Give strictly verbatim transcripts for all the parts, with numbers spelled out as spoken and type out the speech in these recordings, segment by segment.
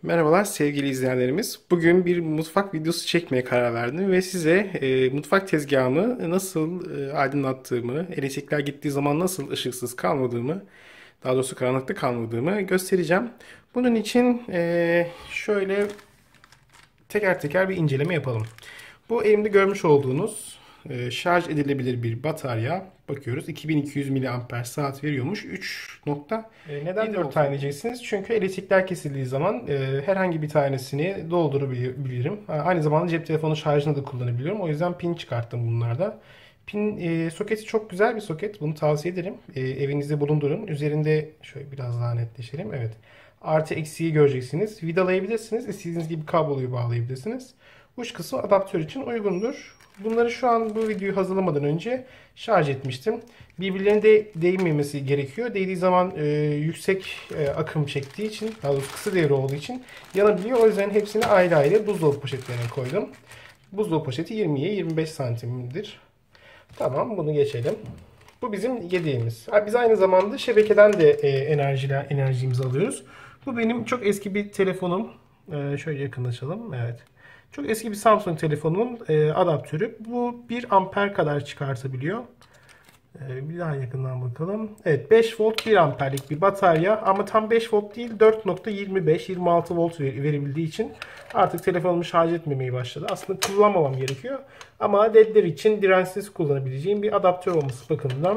Merhabalar sevgili izleyenlerimiz. Bugün bir mutfak videosu çekmeye karar verdim ve size e, mutfak tezgahımı nasıl e, aydınlattığımı, elektrikler gittiği zaman nasıl ışıksız kalmadığımı, daha doğrusu karanlıkta kalmadığımı göstereceğim. Bunun için e, şöyle teker teker bir inceleme yapalım. Bu elimde görmüş olduğunuz e, şarj edilebilir bir batarya. Bakıyoruz iki bin iki yüz miliamper saat veriyormuş. üç nokta neden dört tane diyeceksiniz? Çünkü elektrikler kesildiği zaman e, herhangi bir tanesini doldurabilirim. Aynı zamanda cep telefonu şarjını da kullanabiliyorum. O yüzden pin çıkarttım bunlarda. Pin e, soketi çok güzel bir soket. Bunu tavsiye ederim. E, evinizde bulundurun. Üzerinde şöyle biraz daha netleşelim. Evet. Artı eksiği göreceksiniz. Vidalayabilirsiniz. İstediğiniz gibi kabloyu bağlayabilirsiniz. Uç kısmı adaptör için uygundur. Bunları şu an bu videoyu hazırlamadan önce şarj etmiştim. Birbirlerine de değmemesi gerekiyor. Değdiği zaman e, yüksek e, akım çektiği için, daha doğrusu kısa devre olduğu için yanabiliyor. O yüzden hepsini ayrı ayrı buzdolabı poşetlerine koydum. Buzdolabı poşeti yirmiye yirmi beş santimdir. Tamam, bunu geçelim. Bu bizim yedeğimiz. Biz aynı zamanda şebekeden de e, enerjiler, enerjimizi alıyoruz. Bu benim çok eski bir telefonum. E, şöyle yakınlaşalım. Evet. Çok eski bir Samsung telefonumun e, adaptörü. Bu bir amper kadar çıkartabiliyor. E, bir daha yakından bakalım. Evet, beş volt bir amperlik bir batarya ama tam beş volt değil, dört nokta yirmi beş yirmi altı volt verebildiği için artık telefonumu şarj etmemeye başladı. Aslında kullanmamam gerekiyor. Ama ledler için dirençsiz kullanabileceğim bir adaptör olması bakımından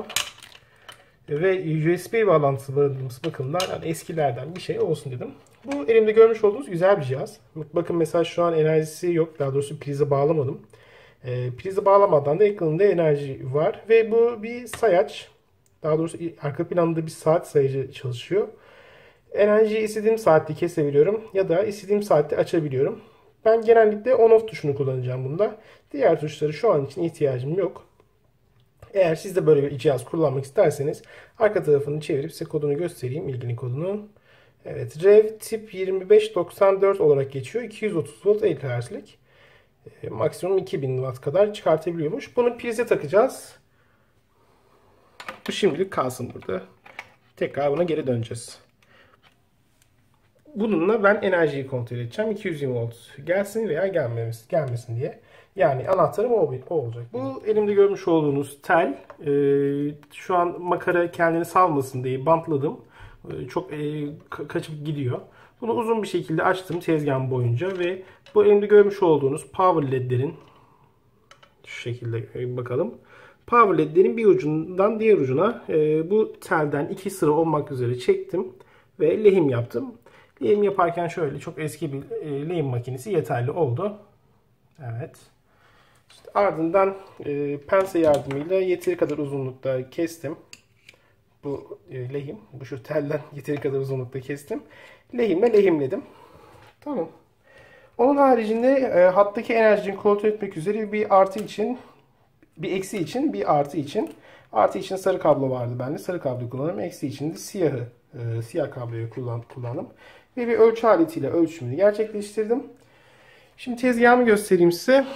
ve U S B bağlantısı barındırması bakımından yani eskilerden bir şey olsun dedim. Bu elimde görmüş olduğunuz güzel bir cihaz. Bakın mesela şu an enerjisi yok. Daha doğrusu prize bağlamadım. E, prize bağlamadan da ekranında enerji var. Ve bu bir sayaç. Daha doğrusu arka planda bir saat sayacı çalışıyor. Enerjiyi istediğim saatte kesebiliyorum. Ya da istediğim saatte açabiliyorum. Ben genellikle on-off tuşunu kullanacağım bunda. Diğer tuşları şu an için ihtiyacım yok. Eğer siz de böyle bir cihaz kullanmak isterseniz arka tarafını çevirip size kodunu göstereyim. İlgili kodunu. Evet, Rev tip yirmi beş doksan dört olarak geçiyor. iki yüz otuz volt elli Hz'lik. E, maksimum iki bin watt kadar çıkartabiliyormuş. Bunu prize takacağız. Bu şimdilik kalsın burada. Tekrar buna geri döneceğiz. Bununla ben enerjiyi kontrol edeceğim. iki yüz yirmi volt gelsin veya gelmesin, gelmesin diye. Yani anahtarım o, o olacak. Bu elimde görmüş olduğunuz tel. E, şu an makara kendini salmasın diye bantladım. E, çok e, kaçıp gidiyor. Bunu uzun bir şekilde açtım tezgahım boyunca ve bu elimde görmüş olduğunuz power ledlerin şu şekilde bakalım. Power ledlerin bir ucundan diğer ucuna e, bu telden iki sıra olmak üzere çektim ve lehim yaptım. Lehim yaparken şöyle çok eski bir e, lehim makinesi yeterli oldu. Evet. İşte ardından e, pense yardımıyla yeteri kadar uzunlukta kestim. Bu e, lehim. Bu şu telden yeteri kadar uzunlukta kestim. Lehimle lehimledim. Tamam. Onun haricinde e, hattaki enerjiyi kontrol etmek üzere bir artı için, bir eksi için, bir artı için. Artı için sarı kablo vardı bende. Sarı kablo kullandım. Eksi için de siyahı, e, siyah kabloyu kullan, kullandım. Ve bir ölçü aletiyle ölçümünü gerçekleştirdim. Şimdi tezgahımı göstereyim size.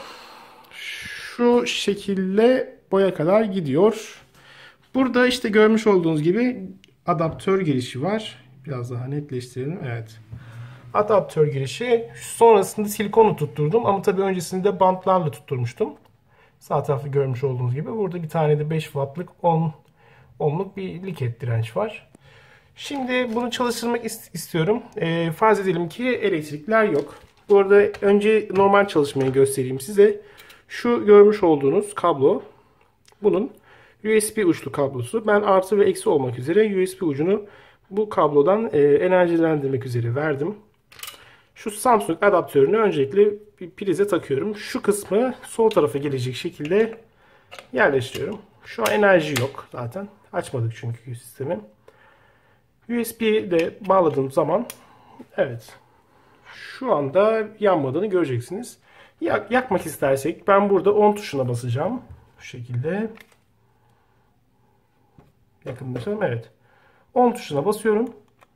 Şu şekilde boya kadar gidiyor. Burada işte görmüş olduğunuz gibi adaptör girişi var. Biraz daha netleştirelim. Evet. Adaptör girişi. Sonrasında silikonu tutturdum ama tabii öncesinde bantlarla tutturmuştum. Sağ tarafta görmüş olduğunuz gibi. Burada bir tane de beş wattlık on ohmluk bir liket direnç var. Şimdi bunu çalıştırmak istiyorum. E, farz edelim ki elektrikler yok. Bu arada önce normal çalışmayı göstereyim size. Şu görmüş olduğunuz kablo. Bunun U S B uçlu kablosu. Ben artı ve eksi olmak üzere U S B ucunu bu kablodan e, enerjilendirmek üzere verdim. Şu Samsung adaptörünü öncelikle bir prize takıyorum. Şu kısmı sol tarafa gelecek şekilde yerleştiriyorum. Şu an enerji yok zaten. Açmadık çünkü sistemi. U S B'ye de bağladığım zaman evet şu anda yanmadığını göreceksiniz. Yak, yakmak istersek ben burada on tuşuna basacağım. Bu şekilde. Yakınlaşalım. Evet. on tuşuna basıyorum.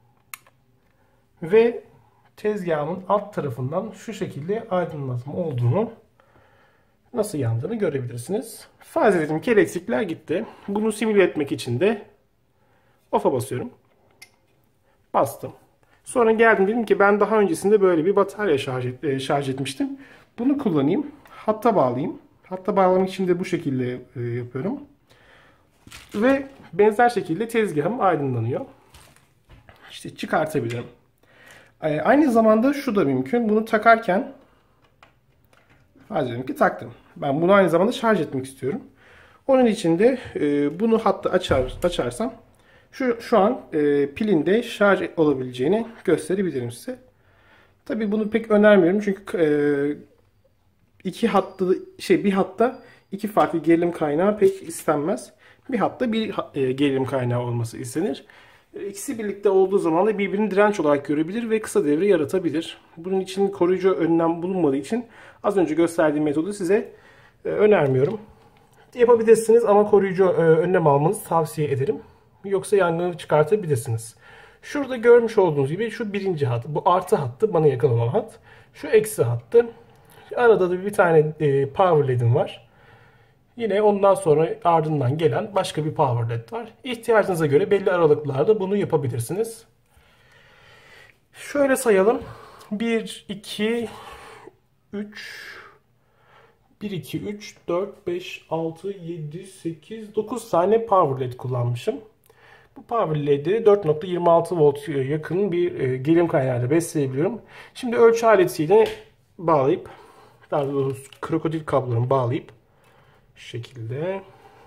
Ve tezgahımın alt tarafından şu şekilde aydınlatma olduğunu, nasıl yandığını görebilirsiniz. Farz edelim ki elektrikler gitti. Bunu simüle etmek için de off'a basıyorum. Bastım. Sonra geldim, dedim ki ben daha öncesinde böyle bir batarya şarj, et- e, şarj etmiştim. Bunu kullanayım. Hatta bağlayayım. Hatta bağlamak için de bu şekilde e, yapıyorum. Ve benzer şekilde tezgahım aydınlanıyor. İşte çıkartabilirim. E, aynı zamanda şu da mümkün. Bunu takarken farz edelim ki taktım. Ben bunu aynı zamanda şarj etmek istiyorum. Onun için de e, bunu hatta açar, açarsam şu, şu an e, pilinde şarj olabileceğini gösterebilirim size. Tabii bunu pek önermiyorum çünkü e, iki hattı şey bir hatta iki farklı gerilim kaynağı pek istenmez. Bir hatta bir e, gerilim kaynağı olması istenir. E, İkisi birlikte olduğu zaman da birbirini direnç olarak görebilir ve kısa devre yaratabilir. Bunun için koruyucu önlem bulunmadığı için az önce gösterdiğim metodu size e, önermiyorum. Yapabilirsiniz ama koruyucu e, önlem almanızı tavsiye ederim. Yoksa yangını çıkartabilirsiniz. Şurada görmüş olduğunuz gibi şu birinci hat. Bu artı hattı, bana yakın olan hat. Şu eksi hattı. Arada da bir tane e, power led'im var. Yine ondan sonra ardından gelen başka bir power led var. İhtiyacınıza göre belli aralıklarda bunu yapabilirsiniz. Şöyle sayalım. bir, iki, üç, bir, iki, üç, dört, beş, altı, yedi, sekiz, dokuz tane power led kullanmışım. Bu power led'i dört nokta yirmi altı volt yakın bir e, gerilim kaynağıyla besleyebiliyorum. Şimdi ölçü aletiyle bağlayıp, daha doğrusu krokodil kablolarını bağlayıp şu şekilde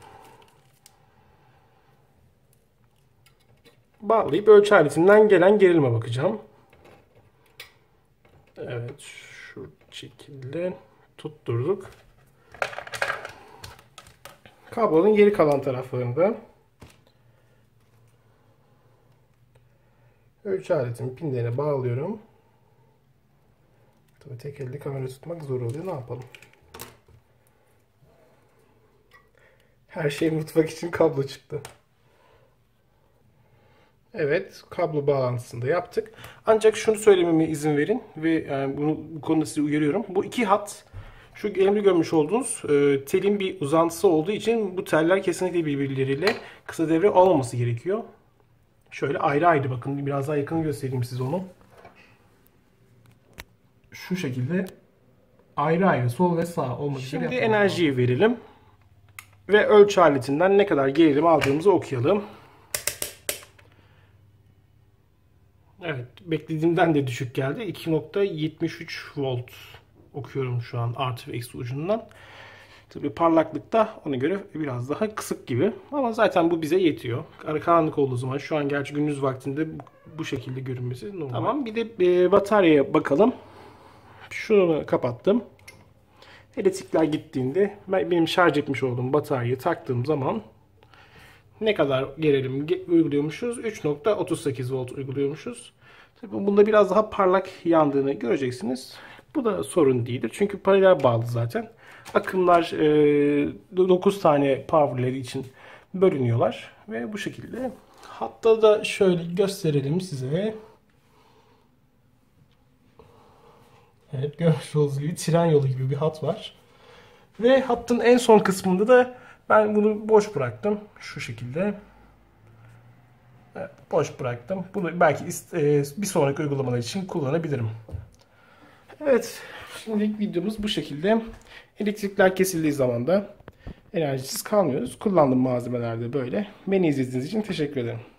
bağlayıp ölçü aletinden gelen gerilime bakacağım. Evet, şu şekilde tutturduk. Kablonun geri kalan taraflarında ölçü aletinin pinlerine bağlıyorum. Tabii tek elde kamera tutmak zor oluyor. Ne yapalım? Her şey mutfak için kablo çıktı. Evet, kablo bağlantısını da yaptık. Ancak şunu söylememe izin verin ve yani bunu bu konuda sizi uyarıyorum. Bu iki hat, şu elimde görmüş olduğunuz e, telin bir uzantısı olduğu için bu teller kesinlikle birbirleriyle kısa devre olmaması gerekiyor. Şöyle ayrı ayrı bakın, biraz daha yakın göstereyim size onu. Şu şekilde ayrı ayrı sol ve sağ olmak üzere. Şimdi enerjiyi verelim ve ölçü aletinden ne kadar gerilim aldığımızı okuyalım. Evet, beklediğimden de düşük geldi. iki nokta yetmiş üç volt okuyorum şu an artı ve eksi ucundan. Tabii parlaklık da ona göre biraz daha kısık gibi. Ama zaten bu bize yetiyor. Karanlık olduğu zaman, şu an gerçi gündüz vaktinde bu şekilde görünmesi normal. Tamam, bir de e, bataryaya bakalım. Şunu kapattım. Elektrikler gittiğinde benim şarj etmiş olduğum bataryayı taktığım zaman ne kadar gerilim uyguluyormuşuz? üç nokta otuz sekiz volt uyguluyormuşuz. Tabii bunda biraz daha parlak yandığını göreceksiniz. Bu da sorun değildir. Çünkü paralel bağlı zaten. Akımlar dokuz tane power led için bölünüyorlar. Ve bu şekilde. Hatta da şöyle gösterelim size. Evet, görmüş olduğunuz gibi tren yolu gibi bir hat var. Ve hattın en son kısmında da ben bunu boş bıraktım. Şu şekilde. Evet, boş bıraktım. Bunu belki bir sonraki uygulamalar için kullanabilirim. Evet. Şimdilik videomuz bu şekilde. Elektrikler kesildiği zaman da enerjisiz kalmıyoruz. Kullandığım malzemeler de böyle. Beni izlediğiniz için teşekkür ederim.